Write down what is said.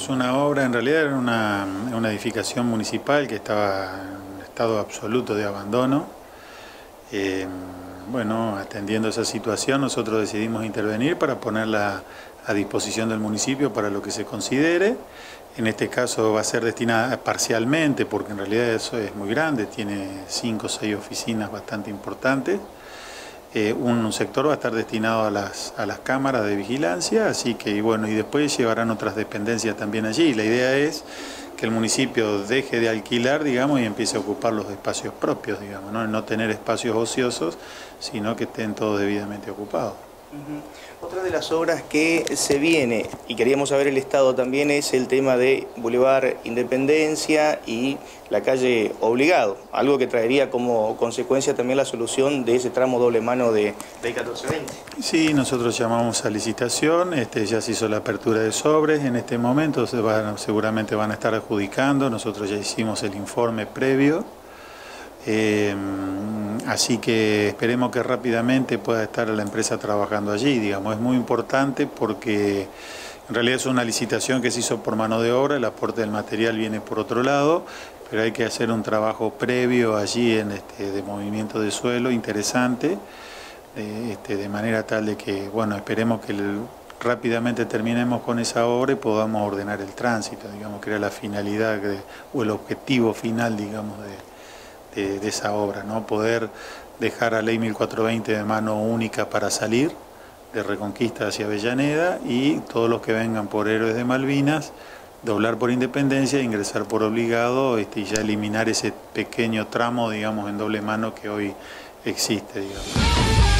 una obra, en realidad era una edificación municipal que estaba en estado absoluto de abandono. Bueno, atendiendo esa situación, nosotros decidimos intervenir para ponerla a disposición del municipio para lo que se considere. En este caso va a ser destinada parcialmente, porque en realidad eso es muy grande, tiene 5 o 6 oficinas bastante importantes. Un sector va a estar destinado a las cámaras de vigilancia, así que y bueno, y después llevarán otras dependencias también allí. La idea es que el municipio deje de alquilar, digamos, y empiece a ocupar los espacios propios, digamos, no tener espacios ociosos, sino que estén todos debidamente ocupados. Otra de las obras que se viene, y queríamos saber el estado también, es el tema de Boulevard Independencia y la calle Obligado, algo que traería como consecuencia también la solución de ese tramo doble mano de 1420. Sí, nosotros llamamos a licitación, ya se hizo la apertura de sobres, en este momento seguramente van a estar adjudicando, nosotros ya hicimos el informe previo. Así que esperemos que rápidamente pueda estar la empresa trabajando allí, digamos, es muy importante porque en realidad es una licitación que se hizo por mano de obra, el aporte del material viene por otro lado, pero hay que hacer un trabajo previo allí de movimiento de suelo interesante, de manera tal de que, bueno, esperemos que rápidamente terminemos con esa obra y podamos ordenar el tránsito, digamos, que era la finalidad o el objetivo final, digamos, de esa obra, ¿no? Poder dejar a Ley 1420 de mano única para salir de Reconquista hacia Avellaneda y todos los que vengan por Héroes de Malvinas, doblar por Independencia, ingresar por Obligado y ya eliminar ese pequeño tramo, digamos, en doble mano que hoy existe, digamos.